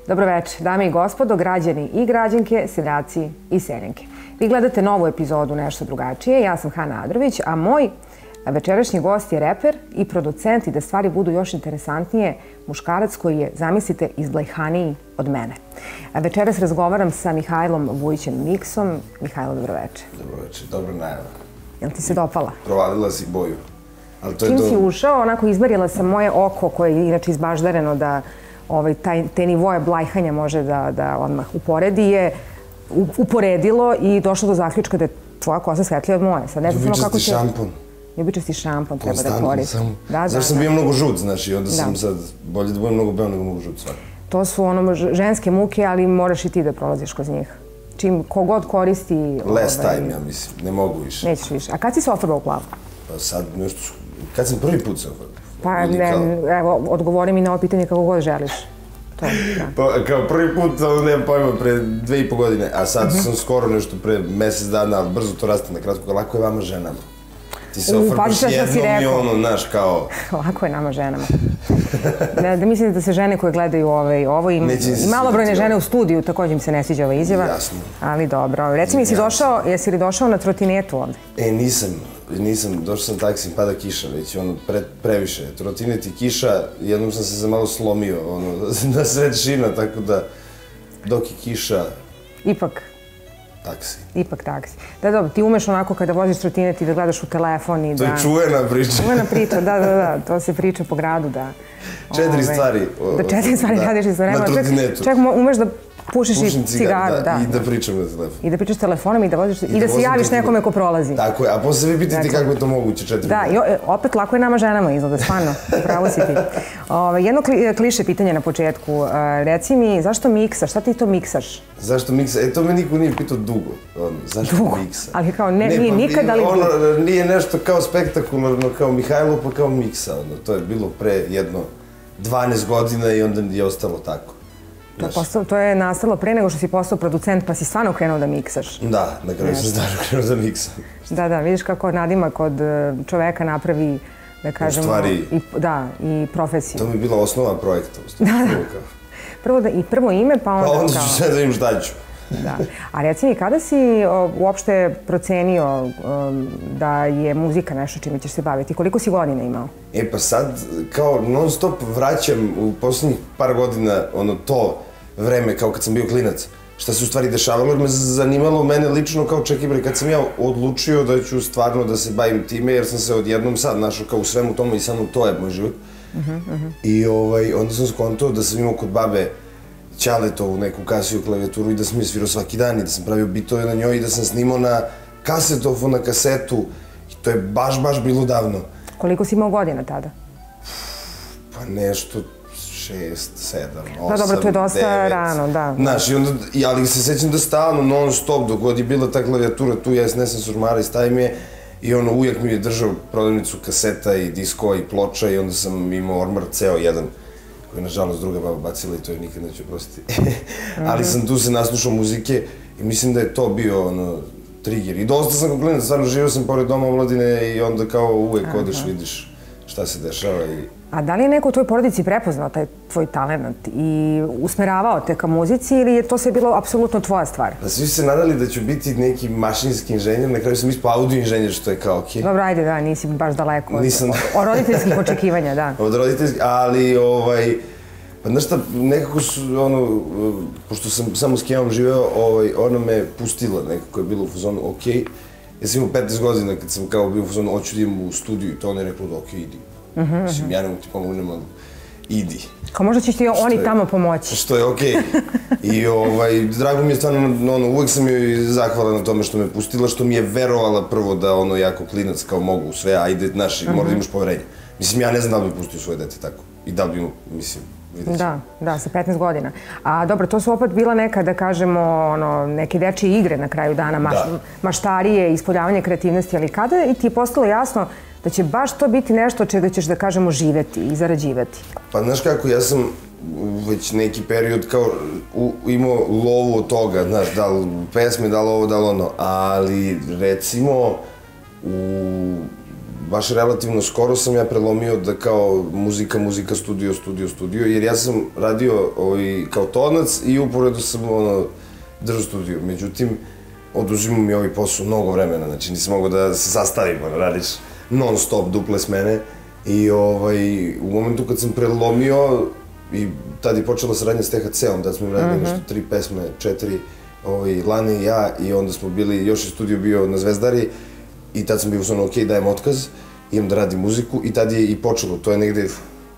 Dobroveče, dame i gospodo, građani i građanke, seljaci i seljenke. Vi gledate novu epizodu Nešto drugačije, ja sam Hana Adrović, a moj večerašnji gost je reper i producent i da stvari budu još interesantnije, muškarac koji je, zamislite, izblejhaniji od mene. Večeras razgovaram sa Mihajlom Vujićem Miksom. Mihajlo, dobroveče. Dobroveče, dobra najava. Jel ti se dopala? Provalila si boju. Čim si ušao, onako izmerila sam moje oko koje je inače izbaždareno da te nivoje blajhanja može da odmah uporedi je uporedilo i došlo do zaključka da je tvoja kosa svetlija od moje. Ljubičasti šampon. Ljubečasti šampon treba da koristi. Zašto sam bio mnogo žut, znaš, i onda sam sad bolje da budem mnogo beo nego mnogo žut svaki. To su ženske muke, ali moraš i ti da prolaziš kroz njih. Čim kogod koristi... Less time, ja mislim, ne mogu više. Nećeš više. A kad si se ofarbao u plavu? Pa sad nešto... Kad sam prvi put se ofarbao? Pa evo, odgovori mi na ovo pitanje kako god želiš. Pa kao prvi put, nemam pojma, pre 2,5 godine, a sad sam skoro nešto pre mesec dana, ali brzo to raste na kratko, lako je vama ženama. Ti se ofarbaš jednom i ono, znaš, kao... Lako je nama ženama. Da mislim da se žene koje gledaju ovo i malobrojne žene u studiju, također im se ne sviđa ova izjava. Jasno. Ali dobro. Reci mi, jesi li došao na trotinetu ovde? Nisam, došao sam taksim, pada kiša već, ono, previše. Trotinet i kiša, jednom sam se za malo slomio, ono, na sred šina, tako da, dok je kiša... Ipak taksi. Da, dobro, ti umeš onako kada voziš trotinet i da gledaš u telefon i da... To je čuvena priča. Čuvena priča, da, to se priča po gradu, da... 4 stvari. Da 4 stvari radiš isto vremena. Na trotinetu. Čak umeš da pušiš i cigaru, da. I da pričam na telefon. I da pričaš telefonom i da voziš, i da se javiš nekome ko prolazi. Tako je, a posle vi pitate kako je to moguće 4 Da, i opet lako je nama ženama izgleda, stvarno, pravo si ti. Jedno kliše pitanje na početku, reci mi, zašto miksaš, šta ti to miksaš? Zašto miksa? To me niko nije pitao dugo, zašto miksa? Ali kao, nije nikad, ali dugo. Nije nešto kao spektakularno, kao Mihajlo, pa kao miksa, to je bilo pre jedno 12 godina i onda je ostalo tako. To je nastalo pre nego što si postao producent, pa si stvarno krenuo da miksaš. Da, na kraju sam stvarno krenuo da miksam. Da, vidiš kako nadimak od čoveka napravi, da kažemo, i profesiju. To mi je bila osnova projekta. Prvo ime, pa onda... Pa onda ću sve da im šta ću. Da. A reci mi, kada si uopšte procenio da je muzika nešto čime ćeš se baviti? Koliko si godina imao? Pa sad, kao non stop vraćam u poslednjih par godina to vreme kao kad sam bio klinac. Šta se u stvari dešavalo, jer me zanimalo mene lično kao čekaj bre, kad sam ja odlučio da ću stvarno da se bavim time, jer sam se odjednom sad našao kao u svemu tomu i samo to je moj život. I onda sam skontao da sam imao kod babe Ćaletovu neku Casio klavijaturu i da sam je svirao svaki dan i da sam pravio bitove na njoj i da sam snimao na kasetofon, na kasetu i to je baš bilo davno. Koliko si imao godina tada? Pa nešto 6, 7, 8, 9. Da, dobro, to je dosta rano, da. Znaš, ali se sećam da stalno, non stop, dok god je bila ta klavijatura tu, ja snesam surmara i stavim je i uvijek mi je držao prodavnicu kaseta i diskova i ploča i onda sam imao ormar ceo jedan koji je nažalost druga baba bacila i to je nikad neću oprostiti. Ali sam tu se naslušao muzike i mislim da je to bio trigger. I dosta sam kao klinac, stvarno živio sam pored doma omladine i onda kao uvek odeš, vidiš šta se dešava i... A da li je neko u tvojoj porodici prepoznao taj tvoj talent i usmeravao te ka muzici ili je to sve bilo apsolutno tvoja stvar? Pa svi su se nadali da ću biti neki mašinski inženjer, na kraju sam ispao audio inženjer, što je kao okej. Dobro, ajde, da, nisi baš daleko od roditeljskih očekivanja, da. Od roditeljskih, ali pa znaš šta, nekako su, pošto sam samo s Kemom živeo, ona me pustila, nekako je bilo u fazonu, okej. Ja sam imao 15 godina kad sam kao bio u fazonu, hoću da idem u studiju i to ona je rekla da okej, idi. Mislim, ja ne mogu ti pomognem, ali idi. Kao možda ćeš ti oni tamo pomoći. Što je okej. I drago mi je stvarno, uvek sam joj zahvalan na tome što me pustila, što mi je verovala prvo da jako klinac kao mogu sve, ajde, znaš, mora da imaš poverenje. Mislim, ja ne znam da li bi pustio svoje dete tako. I da li bi imao, mislim, vidjet ću. Da, sa 15 godina. A dobro, to su opet bila neka, da kažemo, neke dečije igre na kraju dana, maštarije, ispoljavanje kreativnosti, ali kada ti je postalo jasno da će baš to biti nešto od čega ćeš, da kažemo, živeti i zarađivati? Pa znaš kako, ja sam već neki period kao imao lovu od toga, znaš, da li pesme, da li ovo, da li ono, ali recimo u baš relativno skoro sam ja prelomio da kao muzika, studio, jer ja sam radio kao tonac i uporedo sam držao studio. Međutim, oduzimao mi ovaj posao mnogo vremena, znači nisam mogao da se sastavim, radiš non stop duple smene i u momentu kad sam prelomio i tad je počela saradnja s THC-om, tad smo im radili nešto 3 pesme, 4, Lani i ja i onda smo bili, još je studio bio na Zvezdari i tad sam bio ono, ok, dajem otkaz, idem da radim muziku i tad je i počelo, to je negde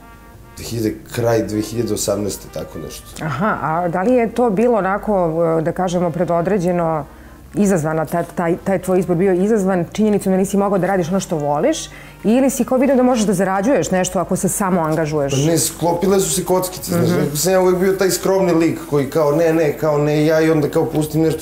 kraj 2018. tako nešto. Aha, a da li je to bilo onako, da kažemo, predodređeno, izazvana, taj tvoj izbor bio izazvan činjenicom da nisi mogao da radiš ono što voliš ili si kao vidio da možeš da zarađuješ nešto ako se samo angažuješ? Pa ne, sklopile su se kockice, znaš, nekako sam ja uvek bio taj skromni lik koji kao ne ja i onda kao pustim nešto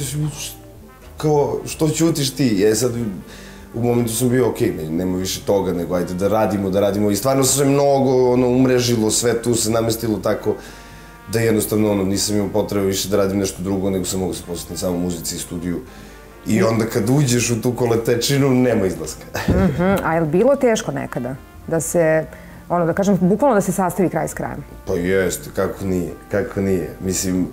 kao što ćutiš ti, sad u momentu sam bio ok, nema više toga nego ajde da radimo i stvarno se mnogo umrežilo, sve tu se namestilo tako da jednostavno nisam imao potrebe više da radim nešto drugo, nego sam mogu se posvetiti samo muzici i studiju. I onda kad uđeš u tu koletečinu, nema izlaska. A je li bilo teško nekada? Da se, da kažem, bukvalno da se sastavi kraj s krajem? Pa jeste, kako nije. Mislim,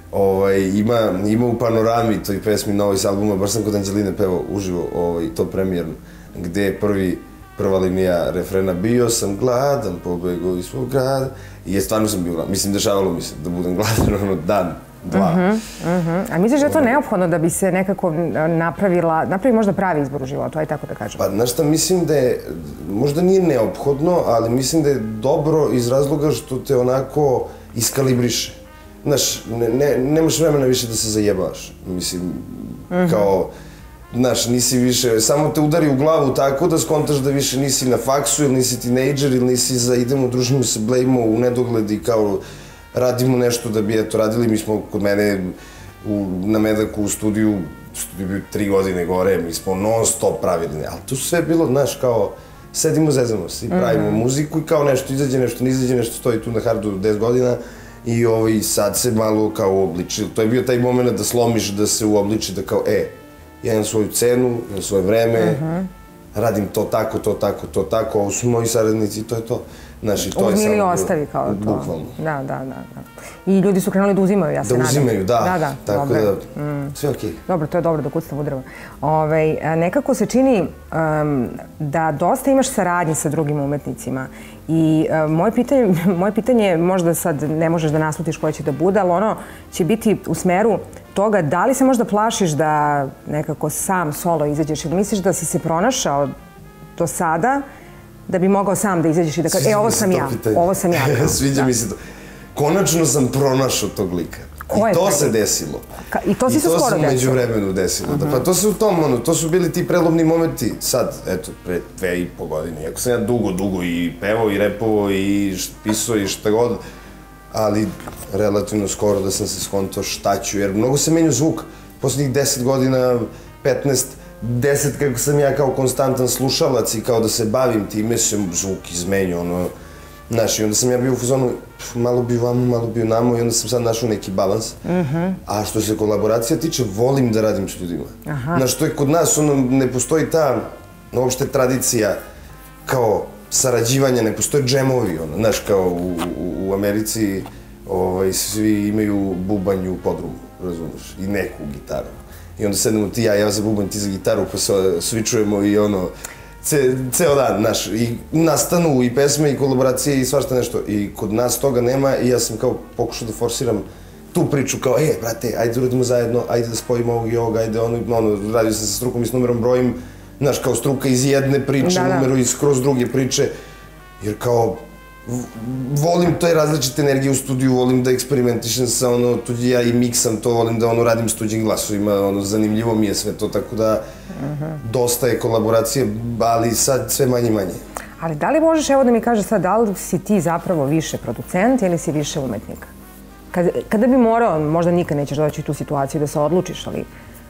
ima u Panorami, toj pesmi novoj s albuma, baš sam kod Anđeline pevao uživo to premijerno, gde je prva linija refrena bio sam gladan, pobegao iz svog grada i stvarno sam bio gladan. Mislim, dešavalo mi se da budem gladan dan, dva. A misliš da je to neophodno da bi se nekako napravi možda pravi izbor u životu, ajde tako da kažem? Pa, znaš šta, mislim da je, možda nije neophodno, ali mislim da je dobro iz razloga što te onako iskalibriše. Znaš, nemaš vremena više da se zajebavaš. Mislim, kao, znaš, nisi više, samo te udari u glavu tako da skontaš da više nisi na faksu ili nisi tinejdžer ili nisi za idemo, družimo se, blejimo u nedogled i kao radimo nešto da bi eto radili. Mi smo kod mene na Medaku u studiju bio 3 godine gore, mi smo non stop pravili, ali tu sve bilo, znaš, kao sedimo, zezamo se i pravimo muziku i kao nešto izađe, nešto ne izađe, nešto stoji tu na hardu 10 godina i sad se malo kao uobličilo. To je bio taj moment da slomiš, da se uobliči, da kao, ja imam svoju cenu, imam svoje vreme, radim to tako, ovo su moji saradnici i to je to. Uzmi ili ostavi kao to. Bukvalno. Da. I ljudi su krenuli da uzimaju, ja se nadam. Da uzimaju, da. Tako da, sve okej. Dobro, to je dobro da kucam u drvo. Nekako se čini da dosta imaš saradnje sa drugim umetnicima i moje pitanje je, možda sad ne možeš da naslutiš koje će da bude, ali ono će biti u smeru toga da li se možda plašiš da nekako sam solo izađeš ili misliš da si se pronašao do sada da bi mogao sam da izađeš i da kaže, ovo sam ja. Sviđa mi se to. Konačno sam pronašao tog lika. I to se desilo. I to si se skoro desilo? I to se umeđu vremenu desilo. Pa to se u tom, to su bili ti prelomni momenti, sad, eto, pre 2,5 godine. Iako sam ja dugo i pevao i repovao i pisao i šta god, ali relativno skoro da sam se skontao šta ću, jer mnogo se menio zvuk. Poslednjih 10 godina, 15, 10 kako sam ja kao konstantan slušalac i kao da se bavim time, se zvuk izmenio, znaš, i onda sam ja bio u fazonu, malo bi vamo, malo bi namo i onda sam sad našao neki balans. A što se kolaboracija tiče, volim da radim s ljudima. Znaš, to je kod nas, ne postoji ta uopšte tradicija kao sarađivanja, ne postoje džemovi, znaš, kao u Americi svi imaju bubanj u podrumu, razumeš, i neku gitaru. I onda sednemo ti ja za bubanj, ti za gitaru, pa se svičujemo i ceo dan, znaš, i nastanu i pesme i kolaboracije i svašta nešto. I kod nas toga nema i ja sam kao pokušao da forsiram tu priču kao, brate, ajde da uradimo zajedno, ajde da spojimo ovog i ovog, ajde radio sam sa strukom i s numerom brojim, znaš, kao struka iz jedne priče, numeru iz skroz druge priče, jer kao, volim te različite energije u studiju, volim da eksperimentišem sa tuđi ja i miksam to, volim da radim s tuđim glasovima, zanimljivo mi je sve to, tako da dosta je kolaboracije, ali sad sve manje i manje. Ali da li možeš, evo da mi kažeš sad, da li si ti zapravo više producent ili si više umetnik? Kada bi morao, možda nikad nećeš doći u tu situaciju da se odlučiš, ali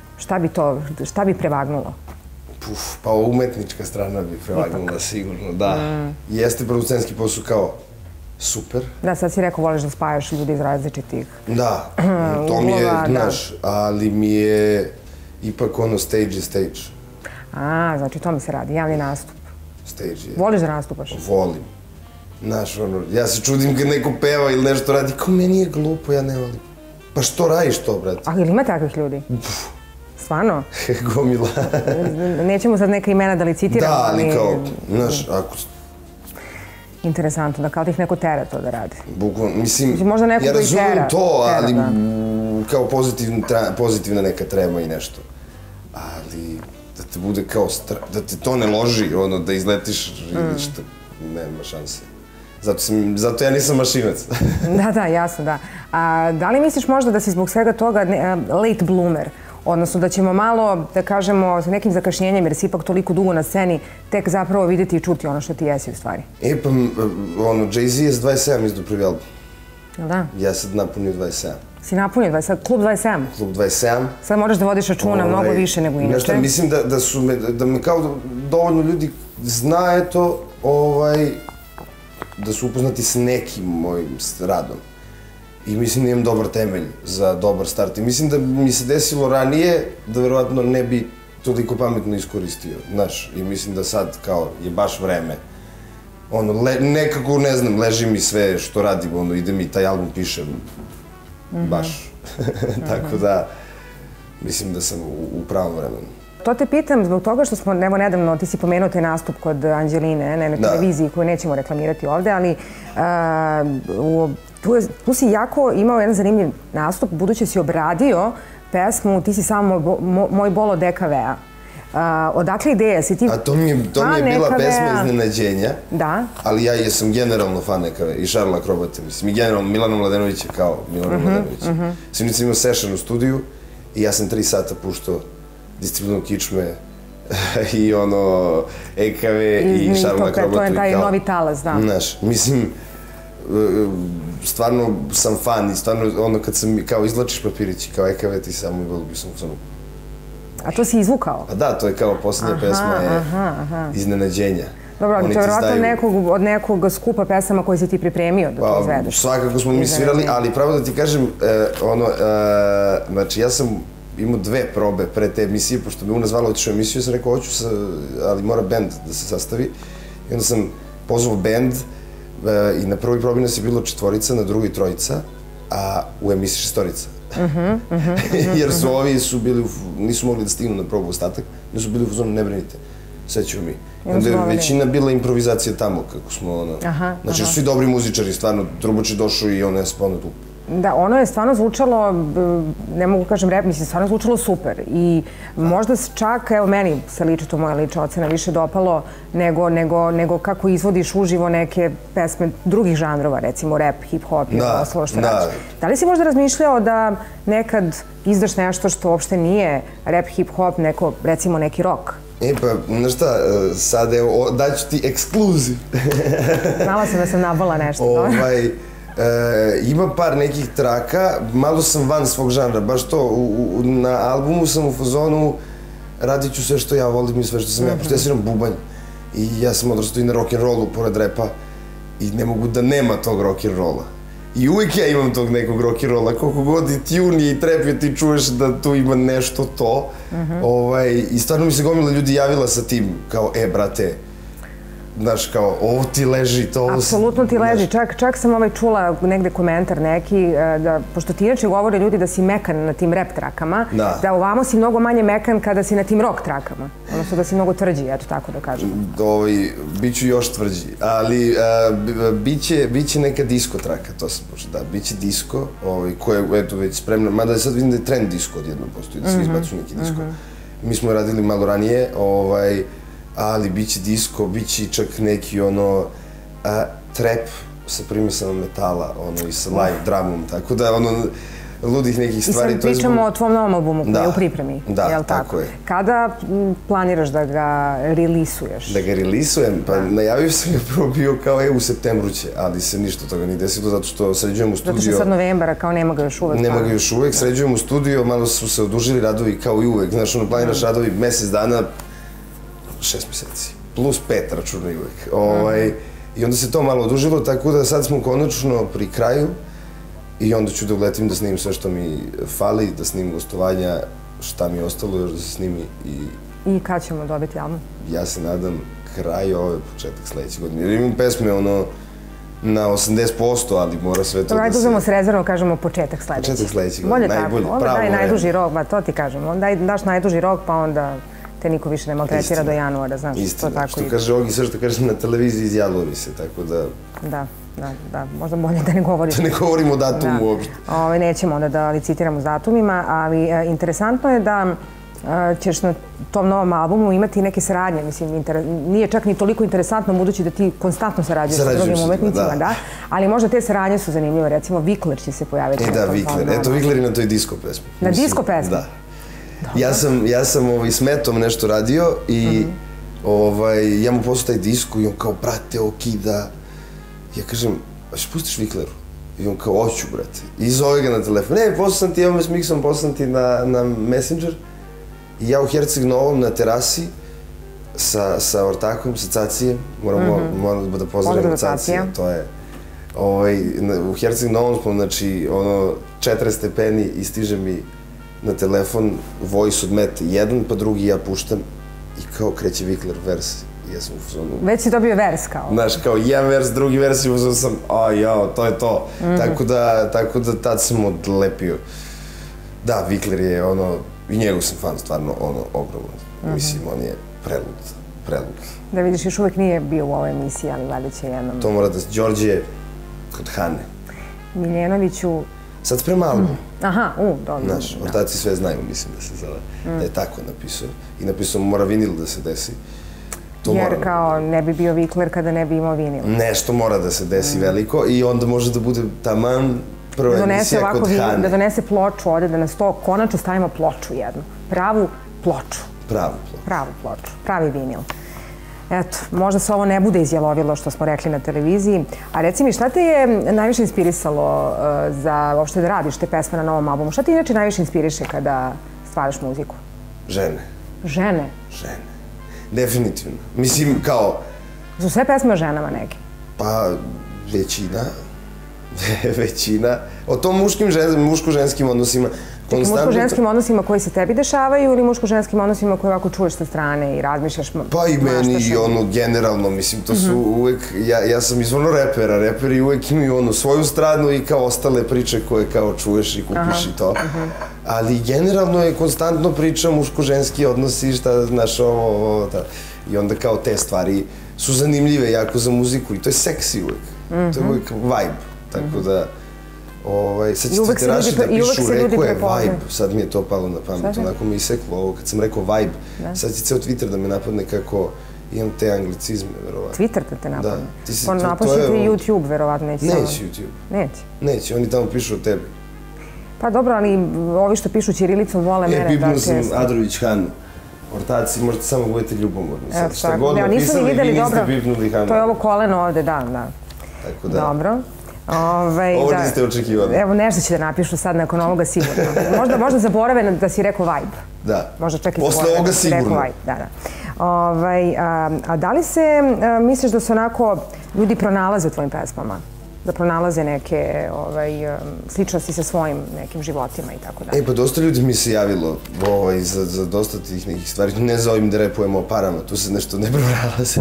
šta bi prevagnulo? Pa umetnička strana bi prevagnula sigurno, da. Jeste producentski posao kao super. Da, sad si rekao, voliš da spajaš ljudi iz različitih da, to mi je, znaš, ali mi je ipak stage je stage. Znači to mi se radi, javni nastup. Stage je. Voliš da nastupaš? Volim. Znaš, ono, ja se čudim kad neko peva ili nešto radi, kao meni je glupo, ja ne volim. Pa što radiš to, brate? A ili ima takvih ljudi? Stvarno? Gomila. Nećemo sad neka imena da licitiramo, Da, ali kao, znaš, ako... Interesantno, da kao tih neko tera to da radi. Bukvalno, mislim, možda neko ja koji razumem tera, to, ali da. kao pozitivna neka trema i nešto. Ali da te bude kao, da te to ne loži, ono, da izletiš ili što, nema šanse. Zato ja nisam mašinac. Da, jasno, da. A da li misliš možda da si zbog svega toga late bloomer? Odnosno da ćemo malo, da kažemo, sa nekim zakašnjenjem, jer si ipak toliko dugo na sceni, tek zapravo vidjeti i čuti ono što ti jesi u stvari. Pa, ono, Jay-Z je s 27 izdao prvi album. Jel da? Ja sad napunio 27. Si napunio 27, klub 27? Klub 27. Sad moraš da vodiš računa mnogo više nego inače. Nešto, mislim da me kao dovoljno ljudi zna, eto, da su upoznati s nekim mojim radom. I mislim da imam dobar temelj za dobar start. I mislim da mi se desilo ranije da verovatno ne bi toliko pametno iskoristio, znaš. I mislim da sad kao je baš vreme. Ono, nekako, ne znam, leži mi sve što radim, ono, ide mi taj album pišem. Baš. Tako da, mislim da sam u pravom vremenu. To te pitam zbog toga što smo, evo nedavno, ti si pomenuo taj nastup kod Anđeline na jednoj televiziji koju nećemo reklamirati ovde, ali tu si jako imao jedan zanimljiv nastup, budući si obradio pesmu Ti si samo moj bolo DKV-a. Odakle ideja? Si ti A to mi je bila pesma iznenađenja. Da. Ali ja jesam generalno fan DKV i Šarla Akrobate, mislim, i generalno Milana Mladenovića kao Milana Mladenovića. Sinoć sam imao session u studiju i ja sam 3 sata puštao Disciplinu kičme i ono, EKV i Šarla Akrobate. To je taj novi talas, da. Znaš, mislim, stvarno sam fan i stvarno ono kad sam kao izvlačiš papirići kao EKV ti samo i bilo bi sam u zonu. A to si izvukao? A da, to je kao posljednja pesma je iznenađenja. Dobro, ali to je vjerojatno od nekog skupa pesama koji si ti pripremio da to izvedeš. Svakako smo mi svirali, ali pravo da ti kažem, znači ja sam imao 2 probe pre te emisije, pošto me Una zvala otišao emisiju, ja sam rekao hoću, ali mora bend da se sastavi. I onda sam pozvao bend i na prvoj probi nas je bilo 4, na drugoj 3, a u emisiji 6. Jer su ovi nisu mogli da stignu na probu ostatak, ne su bili u zonu ne brinite, sve ćemo mi. Onda je većina bila improvizacija tamo, kako smo ono... Znači, svi dobri muzičari, stvarno, Trubač je došao i on je spavno tu. Da, ono je stvarno zvučalo, ne mogu kažem rap, mislim, stvarno zvučalo super. I možda čak, evo meni se liči to moja lična ocena, više dopalo nego kako izvodiš uživo neke pesme drugih žanrova, recimo rap, hip-hop i ostalo što radiš. Da li si možda razmišljao da nekad izdaš nešto što uopšte nije rap, hip-hop, recimo neki rock? Pa, znaš šta, sad evo, daću ti ekskluziv. Znala sam da sam nabala nešto. Ima par nekih traka, malo sam van svog žanra, baš to, na albumu sam u fazonu radit ću sve što ja volim i sve što sam ja, pošto ja sviram bubanj i ja sam odrastao i na rock'n'rollu pored repa i ne mogu da nema tog rock'n'rolla. I uvijek ja imam tog nekog rock'n'rolla, koliko god i tune i trap je ti čuješ da tu ima nešto to. I stvarno mi se gomila ljudi javila sa tim, kao brate, znaš, kao, ovo ti leži, to ovo... Apsolutno ti leži. Čak sam čula negde komentar neki, da, pošto ti inače govore ljudi da si mekan na tim rap trakama, da ovamo si mnogo manje mekan kada si na tim rock trakama. Odnosno da si mnogo tvrđi, eto tako da kažem. Biću još tvrđi, ali biće neka disco traka, to sam počeo, da, biće disco, koja je, eto, već spremna, mada sad vidim da je trend disco odjednom postoji, da svi izbacu neki disco. Mi smo radili malo ranije, ali bit će disco, bit će čak neki trap sa primisama metala i sa live dramom, tako da ludih nekih stvari. I sad pričamo o tvom novom albumu koji je u pripremi, je li tako? Da, tako je. Kada planiraš da ga relisuješ? Da ga relisujem? Pa najavio sam ga prvo bio kao u septembru će, ali se ništa toga nije desilo zato što sređujemo studio. Zato što sad novembara, kao nema ga još uvek. Nema ga još uvek, sređujemo studio, malo su se odužili radovi kao i uvek. Znaš, planiraš radovi mesec dana, 6 meseci, plus 5 računaj uvek. I onda se to malo odužilo, tako da sad smo konačno pri kraju i onda ću da uletim da snimim sve što mi fali, da snimim gostovanja, šta mi je ostalo još da se snimi. I kad ćemo dobiti album? Ja se nadam kraj ove, početak sledeće godine. Jer imam pesme, ono, na 80%, ali mora sve to da se... Ajde uzmemo s rezervom, kažemo početak sledeće. Početak sledeće godine, najbolje, pravo vreme. Daj najduži rok, ba to ti kažemo. Daš najduži rok, pa onda te niko više ne maltretira do januara, znaš. Istina, što kaže Ogi, sve što kažeš na televiziji izjalovi se, tako da... Da, možda bolje da ne govorimo. Da ne govorimo o datumu uopšte. Nećemo onda da licitiramo s datumima, ali interesantno je da ćeš na tom novom albumu imati neke saradnje. Mislim, nije čak ni toliko interesantno, budući da ti konstanttno sarađuješ sa drugim umetnicima, da. Ali možda te saradnje su zanimljive. Recimo, Vikler će se pojaviti. Da, Vikler. Eto, Vikler je na toj disko pesmi. Na disko pesmi? Da. Ja sam s Metom nešto radio i ja mu poslao taj disko i on kao, brate, okida. Ja kažem, a što pustiš Vikleru? I on kao, hoću, brate. I zove ga na telefon. Ne, poslao sam ti, evo me s miksom, poslao sam ti na Messenger. I ja u Herceg Novom na terasi sa ortakom, sa Cacijem. Moram da pozdravimo Cacija. To je... U Herceg Novom smo, znači, 40 stepeni i stiže mi na telefon voice od Mete. Jedan, pa drugi ja puštam i kao kreće Vikler vers. Ja sam u fazonu... Već si dobio vers kao? Znaš, kao jedan vers, drugi vers i uzao sam, to je to. Tako da tad sam odlepio. Da, Vikler je i njegov sam fan, stvarno, ogroman. Mislim, on je prelud. Da vidiš, još uvek nije bio u ovoj emisiji, ali valjda će jednom... To mora da... Đorđe kod Hane. Miljenoviću... Sad sprema album. Aha, dobro. Znaš, ortaci sve znaju, mislim da se zove. Da je tako napisao. I napisao mora vinil da se desi. Jer kao ne bi bio Vikler kada ne bi imao vinil. Nešto mora da se desi veliko i onda može da bude taman prva emisija kod Hane. Da donese ploču ovde, da na sto konačno stavimo ploču jednu. Pravu ploču. Pravu ploču. Pravi vinil. Eto, možda se ovo ne bude izjalovilo što smo rekli na televiziji. A reci mi, šta te je najviše inspirisalo za uopšte da radiš te pesme na novom albumu? Šta te inače najviše inspiriše kada stvaraš muziku? Žene. Žene? Žene. Definitivno. Mislim, kao... Su sve pesme o ženama neke? Pa, većina. O tom muško-ženskim odnosima. Muško-ženskim odnosima koji se tebi dešavaju ili muško-ženskim odnosima koje ovako čuješ sa strane i razmišljaš? Pa i meni i generalno, mislim, to su uvek... Ja sam izvorno reper, a reperi uvek imaju svoju stranu i kao ostale priče koje kao čuješ i kupiš i to. Ali generalno je konstantno priča muško-ženski odnosi, šta, znaš, ovo. I onda kao te stvari su zanimljive jako za muziku i to je seksi uvek. To je uvek vibe, tako da... Sad ćete ti raši da pišu, rekao je vibe, sad mi je to palo na pamet, onako mi je iseklo ovo, kad sam rekao vibe, sad će ceo Twitter da me napadne kako imam te anglicizme, verovatno. Twitter da te napadne? Pa napašite i YouTube, verovatno, neće samo. Neće YouTube. Neće? Neće, oni tamo pišu o tebi. Pa dobro, ali ovi što pišu ćirilicom vole mene da često. Bibnu sam Adrović Hanu. Ortaci, možete samo budete ljubomorni. Šta god napisali, vi niste bibnuli Hanu. To je ovo koleno ovde, da. Tako da. Dobro. Ovo niste očekivali. Evo, nešto će da napišu sad nakon ovoga sigurno. Možda zaborave da si rekao vibe. Da. Možda čak i posle ovoga sigurno. A da li se, misliš da se onako ljudi pronalaze u tvojim pesmama? Da pronalaze neke sličnosti sa svojim nekim životima i tako dalje? Pa dosta ljudi mi se javilo za dosta tih nekih stvari. Ne za ovim da repujemo o parama, tu se nešto ne pronalaze.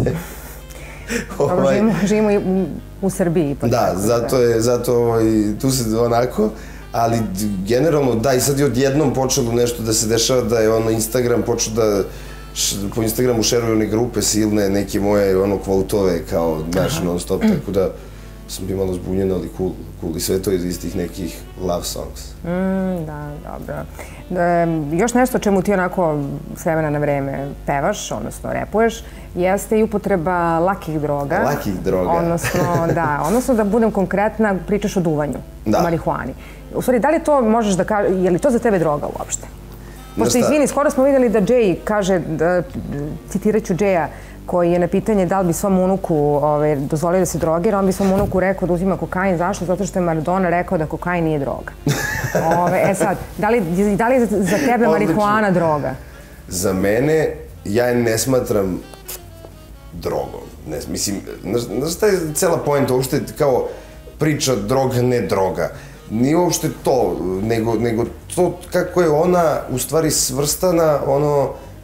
Živimo u Srbiji. Da, zato tu se onako, ali generalno da, i sad je odjednom počelo nešto da se dešava, da je Instagram počeo da po Instagramu šeruju one grupe silne, neke moje kvotove kao, znaš, non stop, tako da sam bi malo zbunjen, ali cool i sve to iz tih nekih love songs. Da, dobro. Još nešto o čemu ti onako s vremena na vreme pevaš, odnosno repuješ, jeste i upotreba lakih droga. Lakih droga. Odnosno da budem konkretna, pričaš o duvanju, o marihuani. U stvari, da li to možeš da kažeš, je li to za tebe droga uopšte? Pošto, izvini, skoro smo videli da Jay kaže, citirat ću Jaya, koji je na pitanje da li bi svom unuku dozvolio da se drogira, on bi svom unuku rekao da uzima kokain. Zašto? Zato što je Maradona rekao da kokain nije droga. Sad, da li je za tebe marihuana droga? Za mene, ja je ne smatram drogom. Mislim, znaš šta je cela poenta, uopšte kao priča droga, ne droga. Nije uopšte to, nego to kako je ona u stvari svrstana,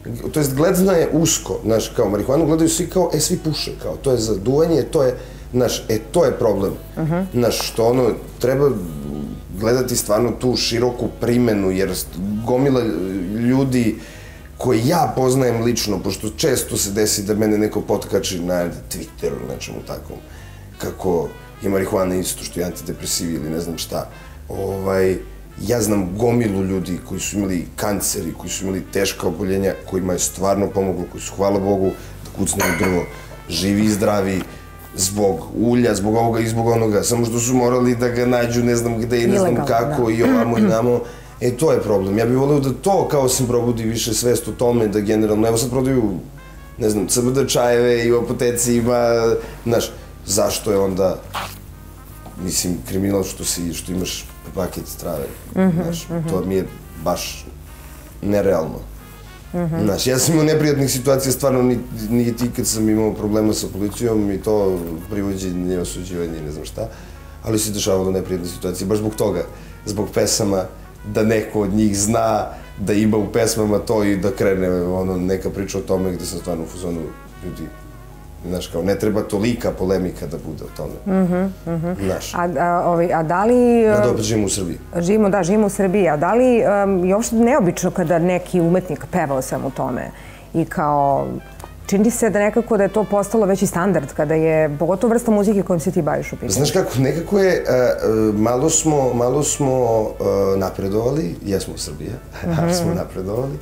to jest gledano je usko, znaš, kao marihuanu gledaju svi kao, svi puše, kao, to je za duvanje, to je, znaš, to je problem. Znaš, što ono, treba gledati stvarno tu široku primenu, jer gomila ljudi koji ja poznajem lično, pošto često se desi da mene neko potkači na Twitteru ili nečemu takvom, kako je marihuana isto što je antidepresiv ili ne znam šta. Ja znam gomilu ljudi koji su imali kanceri, koji su imali teška oboljenja, kojima je stvarno pomoglo, koji su, hvala Bogu, da kucnaju drvo, živi i zdravi, zbog ulja, zbog ovoga i zbog onoga, samo što su morali da ga nađu ne znam gde i ne znam kako i ovamo i namo. To je problem. Ja bih voleo da to kao se probudi više svest o tome, da generalno, evo sad prodaju, ne znam, CBD čajeve i u apoteci ima, znaš, zašto je onda, mislim, kriminal što imaš paket trave, znaš, to mi je baš nerealno. Znaš, ja sam imao neprijatnih situacija, stvarno, nije ti kad sam imao problema sa policijom i to privođenje, osuđivanje, ne znam šta, ali se dešavalo neprijatne situacije, baš zbog toga, zbog pesama, da neko od njih zna da ima u pesmama to i da krene neka priča o tome gde sam stvarno u fazonu ljudi, znaš, kao ne treba tolika polemika da bude o tome, znaš. A da li... Ja da opet živimo u Srbiji. Živimo u Srbiji, a da li je uopšte neobično kada neki umetnik peva o svemu tome i kao... Čini se da nekako da je to postalo već i standard kada je, pogotovo vrsta muzike kojom se ti baviš u pitanju. Znaš kako, nekako je, malo smo napredovali, jesmo u Srbiji, ali smo napredovali.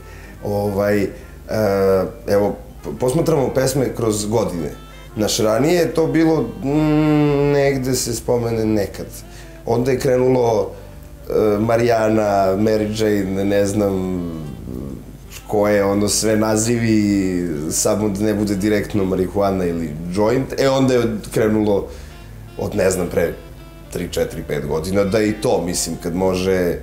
Evo, posmatramo pesme kroz godine. Naš ranije je to bilo negde se spomene nekad. Onda je krenulo Marijana, Mary Jane, ne znam, koje sve nazivi, samo da ne bude direktno marihuana ili joint, onda je krenulo od, ne znam, pre 3, 4, 5 godina, da i to, mislim, kad može,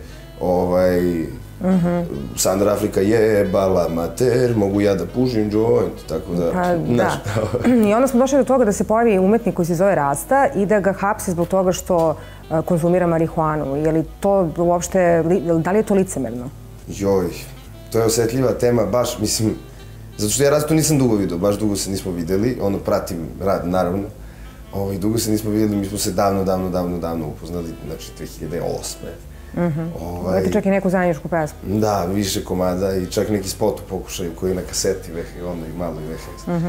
Sandra Afrika jebala mater, mogu ja da pušim joint, tako da, znaš. I onda smo došli do toga da se pojavi umetnik koji se zove Rasta i da ga hapse zbog toga što konzumira marihuanu. Je li to uopšte, da li je to licemerno? Joj. To je osetljiva tema, baš, mislim, zato što ja Rastu nisam dugo vidio, baš dugo se nismo videli, pratim rad, naravno, dugo se nismo videli, mi smo se davno upoznali, znači 2008. Imate čak i neku zajedničku pesmu. Da, više komada i čak neki spot u pokušaju koji je na kaseti vehe, i malo i vehe.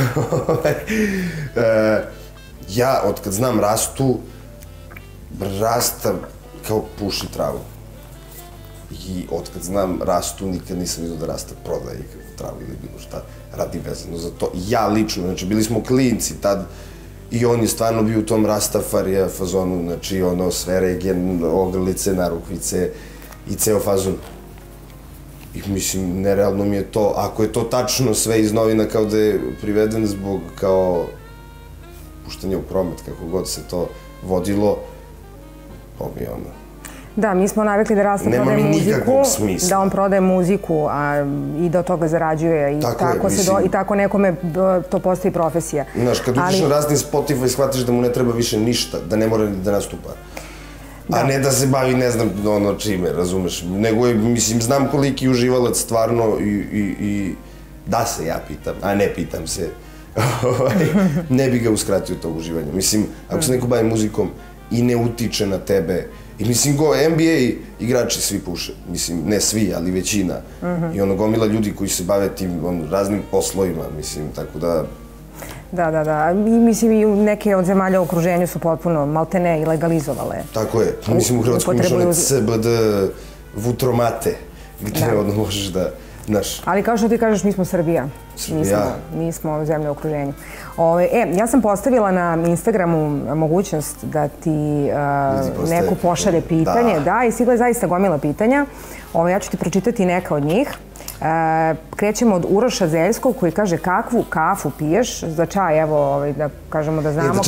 Ja, od kad znam Rastu, Rasta kao puši travu. I otkad znam Rastu, nikad nisam vidio da Rasta prodaje ikakvu travu ili bilo šta radi vezano za to. Ja lično, znači bili smo klinci tad i on je stvarno bio u tom Rastafarija fazonu, znači sve regen, ogrlice, narukvice i ceo fazon. I mislim, nerealno mi je to, ako je to tačno sve iz novina kao da je priveden zbog kao puštanja u promet, kako god se to vodilo, to mi je Da, mi smo navikli da Rasta prodaje muziku, da on prodaje muziku i da od toga zarađuje i tako nekome to postaje profesija. Znaš, kad uđeš na Rastin Spotify shvatiš da mu ne treba više ništa, da ne mora ni da nastupa. A ne da se bavi ne znam čime, razumeš. Nego je, mislim, znam koliki uživalac stvarno i da se ja pitam, a ne pitam se, ne bi ga uskratio tog uživanja. Mislim, ako se neko bavi muzikom i ne utiče na tebe, i mislim, NBA igrači svi puše, mislim, ne svi, ali većina. I gomila ljudi koji se bave tim raznim poslovima, mislim, tako da... Da. I mislim, i neke od zemalja u okruženju su potpuno maltene i legalizovale. Tako je. Mislim, u Hrvatskoj imaš one CBD vutromate, gde možeš da... Ali kao što ti kažeš, mi smo Srbija. Mi smo zemlja u okruženju. Ja sam postavila na Instagramu mogućnost da ti neko pošalje pitanje. Da, i stigla je zaista gomila pitanja. Ja ću ti pročitati neka od njih. Krećemo od Uroša Zeljskog koji kaže kakvu kafu piješ za čaj, evo da kažemo da znamo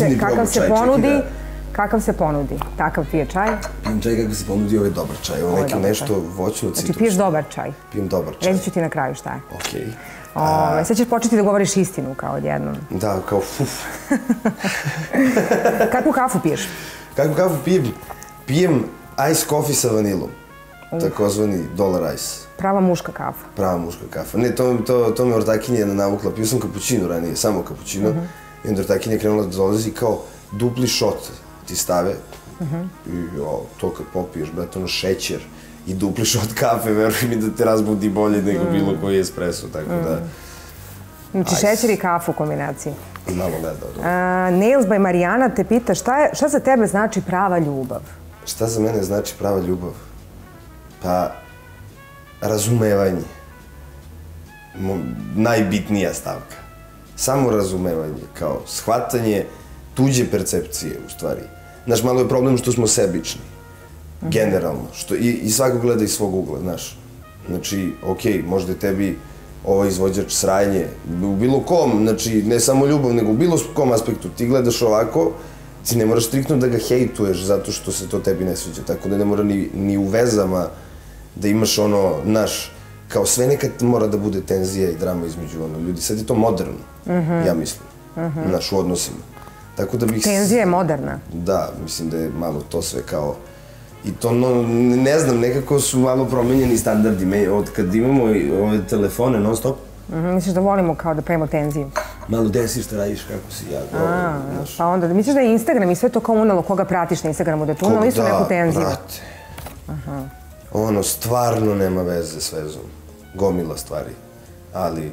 kakav se ponudi, takav pije čaj. Pijem čaj kako se ponudi, ovo je dobar čaj, ovo je neki nešto voćno, citrusno. Znači piješ dobar čaj? Pijem dobar čaj. Reći ću ti na kraju šta je. Okej. Sad ćeš početi da govoriš istinu kao odjednom. Da, kao fuf. Kakvu kafu piješ? Kakvu kafu pijem? Pijem ice coffee sa vanilom. takozvani Dollar Ice. Prava muška kafa. Prava muška kafa. Ne, to me ortakinja jedna navukla. Pio sam kapućinu ranije, samo kapućino. I onda ortakinja krenula da dolazi kao dupli šot ti stave. I to kad popiješ, brate, ono šećer i dupli šot kafe, veruj mi da te razbudi bolje nego bilo koji espresso, tako da... Znači šećer i kafu u kombinaciji. Malo ne, dobro. Nails by Marijana te pita šta za tebe znači prava ljubav? Šta za mene znači prava ljubav? Pa, razumevanje. Najbitnija stavka. Samo razumevanje, kao shvatanje tuđe percepcije, u stvari. Znaš, malo je problem što smo sebični. Generalno. I svako gleda iz svog ugla, znaš. Znači, okej, možda je tebi ovaj izvođač sranje, u bilo kom, znači, ne samo ljubav, nego u bilo kom aspektu. Ti gledaš ovako, ti ne moraš striktno da ga hejtuješ zato što se to tebi ne sviđa. Tako da ne mora ni u vezama da imaš ono, znaš, kao sve nekad mora da bude tenzija i drama između ljudi. Sad je to moderno, ja mislim, znaš, u odnosima. Tako da bih... Tenzija je moderna. Da, mislim da je malo to sve kao... I to, ne znam, nekako su malo promenjeni standardi. Od kad imamo ove telefone non stop... Misliš da volimo kao da pravimo tenziju? Malo desiš, šta radiš, kako si ja. Pa onda, misliš da je Instagram i sve to kao unalo koga pratiš na Instagramu, da je tu unalo isto neku tenziju? Da, brate. Ono, stvarno nema veze s vezom. Gomila stvari. Ali...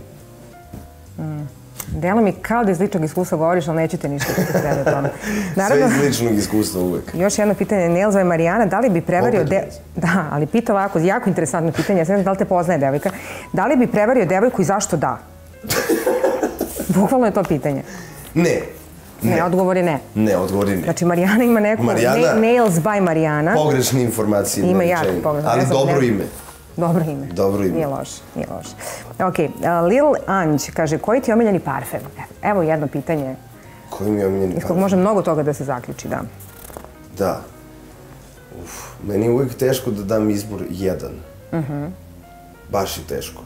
Delo mi kao da iz ličnog iskustva govoriš, ali nećete ništa da se srede o tome. Sve iz ličnog iskustva uvek. Još jedno pitanje, Nails by Marijana, da li bi prevario... Da, ali pita ovako, jako interesantno pitanje, ja se ne znam da li te poznaje devojka. Da li bi prevario devojku i zašto da? Bukvalno je to pitanje. Ne. Ne, odgovor je ne. Ne, odgovor je ne. Znači, Marijana ima neku... Nails by Marijana. Pogrešne informacije. Ima jako pogrešne. Ali dobro ime. Dobro ime. Dobro ime. Nije loše, nije loše. Ok, Lil Anđ kaže, koji ti je omiljeni parfem? Evo jedno pitanje. Koji mi je omiljeni parfem? Iz kog može mnogo toga da se zaključi, da. Da. Meni je uvijek teško da dam izbor jedan. Baš je teško.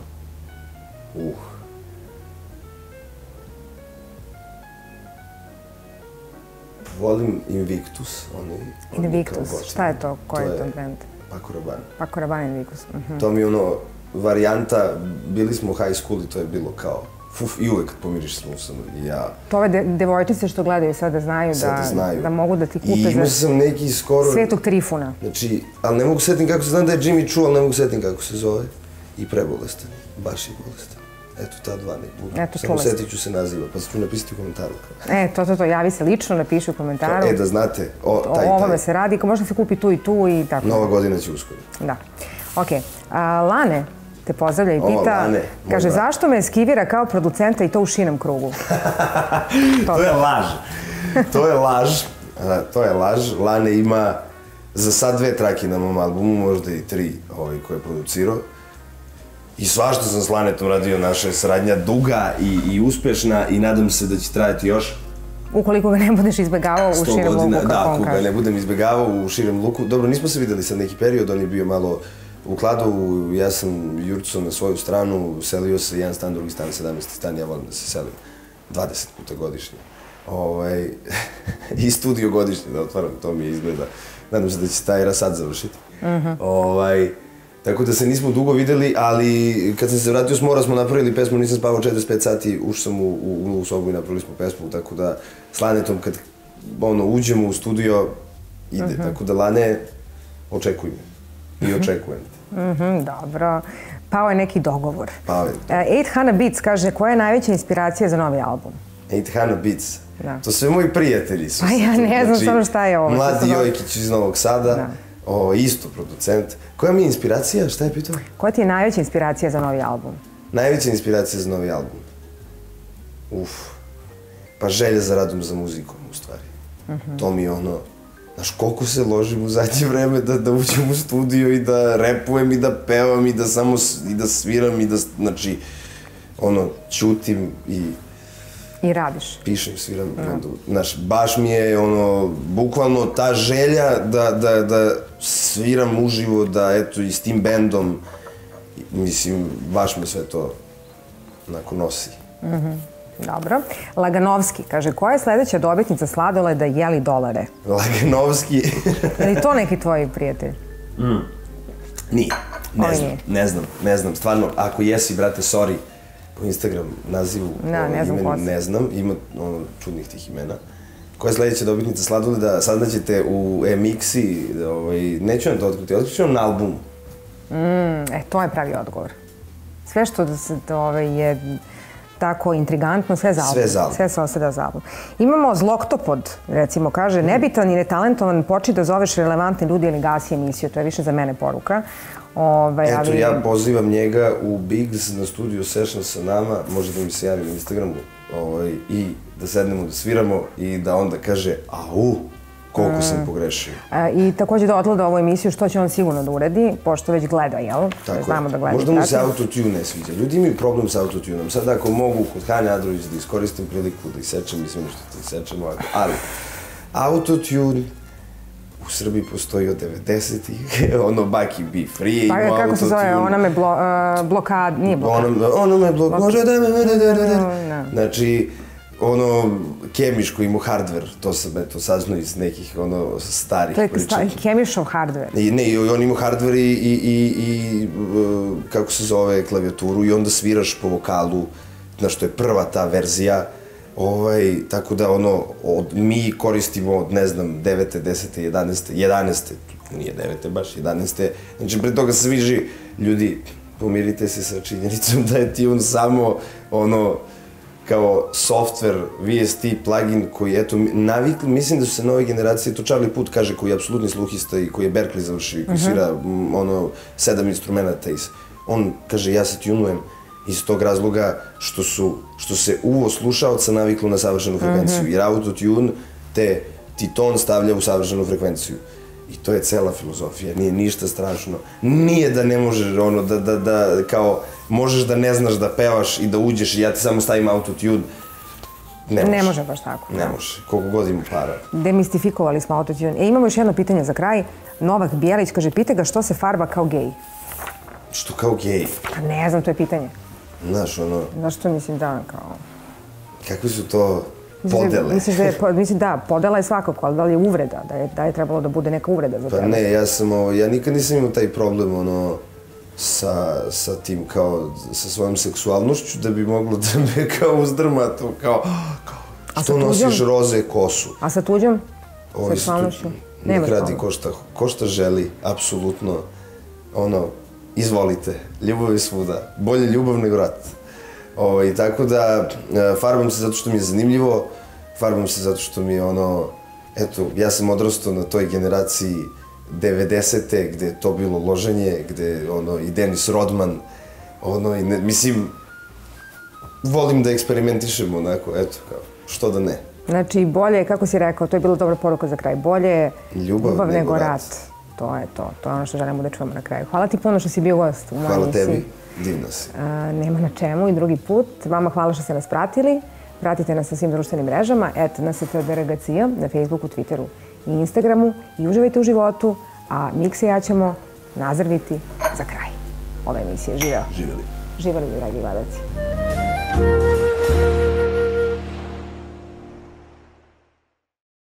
Volim Invictus. Invictus, šta je to? Koji je to brand? Paco Rabanne. Paco Rabanne Invictus. To mi je ono, varijanta, bili smo u high school i to je bilo kao, i uvek pomiriš s musom i ja... To ove devojčice što gledaju sad da znaju da mogu da ti kupe za... I imao sam neki skoro... Svetog Trifuna. Znači, ali ne mogu setim kako se, znam da je Jimmy Choo, ali ne mogu setim kako se zove. I prebolestan, baš je bolestan. Eto, ta dva nek budu. Samo setit ću se naziva, pa ću napisati u komentaru. To, javi se lično, napiši u komentaru. Da znate, taj. O ovome se radi, možda se kupi tu i tu i tako. Nova godina će uskoro. Da. Ok. Lane te pozdravlja i pita, kaže, zašto me eskivira kao producenta i to u širem krugu? To je laž. To je laž. Lane ima za sad 2 trake na mom albumu, možda i 3 koje je producirao. I svašta sam s Lanetom radio, naša je saradnja duga i uspešna i nadam se da će trajati još. Ukoliko ga ne budeš izbjegavao u širem luku, kako on kaže. Da, ako ga ne budem izbjegavao u širem luku. Dobro, nismo se videli sad neki period, on je bio malo u Kladovu, ja sam jurcao na svoju stranu, selio se jedan stan, drugi stan, 17. stan, ja volim da se selim 20 puta godišnje. I studio godišnje da otvaram, to mi je izgleda. Nadam se da će se taj era sad završiti. Tako da se nismo dugo videli, ali kad sam se vratio s mora smo napravili pesmu, nisam spavao 45 sati, ušao sam u sobu i napravili smo pesmu, tako da s Lanetom kad uđemo u studio ide, tako da Lane, očekuj me i očekujem te. Dobro, pao je neki dogovor. Pao je. 8 Beats kaže, koja je najveća inspiracija za novi album? 8 Beats? To sve moji prijatelji su. Pa ja ne znam samo šta je ovo. Mladi Jojkić iz Novog Sada. Isto producent. Koja mi je inspiracija? Šta je pitao? Koja ti je najveća inspiracija za novi album? Najveća inspiracija za novi album? Pa želja za radom za muzikom, u stvari. To mi je ono... Znaš, koliko se ložim u zadnje vreme da uđem u studio i da repujem i da pevam i da samo sviram i da, znači, ćutim i... I radiš. Pišem, sviram. Znaš, baš mi je bukvalno ta želja da sviram uživo, da eto i s tim bendom, mislim, baš me sve to onako nosi. Dobro. Laganovski kaže, koja je sledeća dobitnica sladoleda Jeli dolare? Laganovski. Je li to neki tvoji prijatelj? Nije. Ne znam. Stvarno, ako jesi, brate, sorry, po Instagram nazivu, ne znam, ima čudnih tih imena. Koja je sledeća dobitnica sladoleda? Saznaćete u MX-i, neću vam to otkriti, otkriću vam na albumu. To je pravi odgovor. Sve što je tako intrigantno, sve za album. Sve se ostavlja za album. Imamo Zloktopod, recimo, kaže, nebitan i netalentovan, počni da zoveš relevantne ljudi ili gasi emisiju. To je više za mene poruka. Eto, ja pozivam njega u Biggs na studio session sa nama, može da mi se javi na Instagramu i da sednemo, da sviramo i da onda kaže, koliko sam pogrešio. I također da odgleda ovu emisiju, što će on sigurno da uredi, pošto već gleda, jel? Tako je. Možda mu se autotune ne sviđa. Ljudi imaju problem sa autotunom. Sad ako mogu kod Hane Adrović da iskoristim priliku da isečem, mislim što da isečem ovako. Ali, autotune u Srbiji postoji od 90-ih, Baki Be Free, ima autotune. Kako se zove, ona me blokad, nije blokad. Ona me blokad, može da me... Znači, Kemiš koji ima hardware, to sam saznao iz nekih starih priča. To je Kemišov hardware? Ne, on ima hardware i kako se zove, klavijaturu i onda sviraš po vokalu, znaš, to je prva ta verzija, tako da mi koristimo od, ne znam, 9. 10. 11. Nije 9. baš, 11. Znači, pre toga se viži, ljudi, pomirite se sa činjenicom da je Tune samo kao software, VST plugin koji, eto, navikli, mislim da su se nove generacije, to Charlie Puth kaže, koji je apsolutni sluhista i koji je Berklee završio i koji svira 7 instrumenta. On kaže, ja se tunujem iz tog razloga što se uvo slušaoca naviklo na savršenu frekvenciju, jer autotune ti ton stavlja u savršenu frekvenciju. I to je cela filozofija, nije ništa strašno. Nije da ne možeš, da kao, možeš da ne znaš da pevaš i da uđeš i ja ti samo stavim autotune. Ne može baš tako. Ne može, koliko god ima para. Demistifikovali smo autotune. Imamo još jedno pitanje za kraj. Novak Bijelić kaže, pita ga što se farba kao gej. Što kao gej? Ne znam, to je pitanje. Znaš, Znaš što mislim da, kao... Kakve su to... podele. Mislim da, podela je svakako, ali da li je uvreda, da je trebalo da bude neka uvreda za tebe? Pa ne, ja nikad nisam imao taj problem, sa tim, kao, sa svojom seksualnošću, da bi moglo da me kao uzdrma to, kao, što nosiš roze kosu. A sa tuđom seksualnošću? Nek radi ko šta želi, apsolutno, izvolite, ljubav je svuda, bolje ljubav nego rat. Tako da, farbam se zato što mi je zanimljivo, farbam se zato što mi je eto, ja sam odrastao na toj generaciji 90-te, gde je to bilo loženje, gde i Dennis Rodman, mislim, volim da eksperimentišem onako, eto, kao, što da ne. Znači, bolje, kako si rekao, to je bila dobra poruka za kraj, bolje ljubav nego rat. To je to, to je ono što želimo da čujemo na kraju. Hvala ti puno što si bio gost u mojoj emisiji. Hvala tebi. Divno si. Nema na čemu i drugi put. Vama hvala što ste nas pratili. Pratite nas na svim društvenim mrežama. @NSTDRGCIA na Facebooku, Twitteru i Instagramu. I uživajte u životu. A Miksa i ja ćemo nazdraviti za kraj ove emisije. Živeo. Živeli. Živeli, dragi gledalci.